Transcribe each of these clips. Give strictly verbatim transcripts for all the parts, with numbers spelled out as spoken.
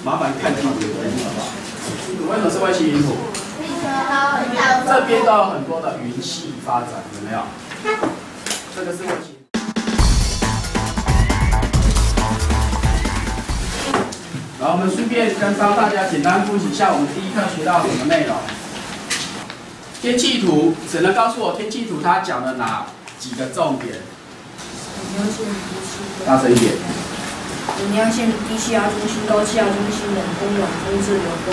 麻烦看清楚图好不好？为什么是微型云图？这边都有很多的云系发展，有没有？这个是微型。然后我们顺便跟帮大家简单复习一下，我们第一课学到什么内容？天气图，只能告诉我天气图它讲了哪几个重点？大声一点。 中央线、低气压中心、高气压中心、冷风、暖风、自流风。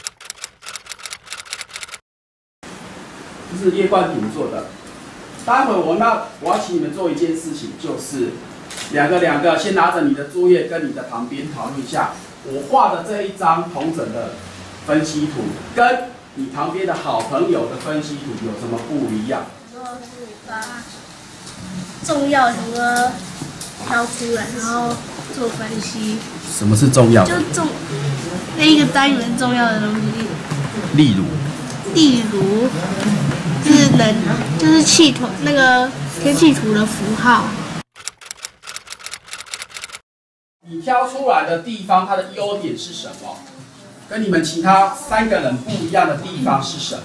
这是叶冠廷做的。待会我要我要请你们做一件事情，就是两个两个先拿着你的作业跟你的旁边讨论一下，我画的这一张同整的分析图，跟你旁边的好朋友的分析图有什么不一样？ 就是把重要的歌挑出来，然后做分析。 什么是重要的？ 就重那一个单元重要的东西。 例如。 例如，就是冷，就是气图那个天气图的符号。 你挑出来的地方，它的优点是什么？跟你们其他三个人不一样的地方是什么？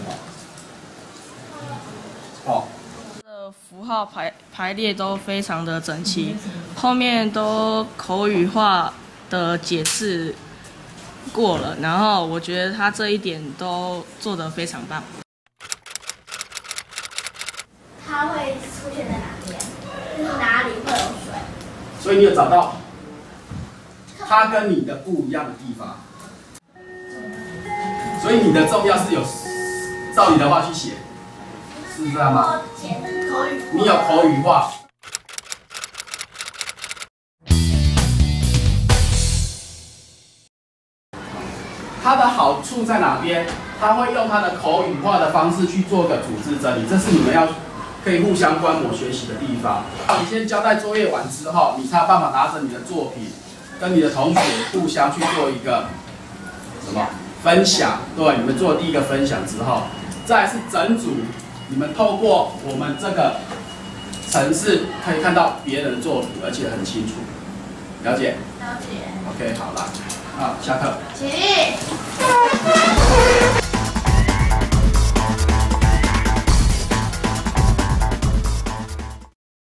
好。 的符号排排列都非常的整齐，后面都口语化的解释过了，然后我觉得他这一点都做得非常棒。 它会出现在哪边？就是哪里会有水？ 所以你有找到它跟你的不一样的地方。所以你的重要是有照你的话去写，是这样吗？你有口语化。它的好处在哪边？它会用它的口语化的方式去做个组织整理，这是你们要可以互相观摩学习的地方。你先交代作业完之后，你才有办法拿着你的作品，跟你的同学互相去做一个什么分享？对，你们做第一个分享之后，再来是整组，你们透过我们这个程式可以看到别人的作品，而且很清楚。了解？ 了解。 OK， 好了，好，下课。 起立。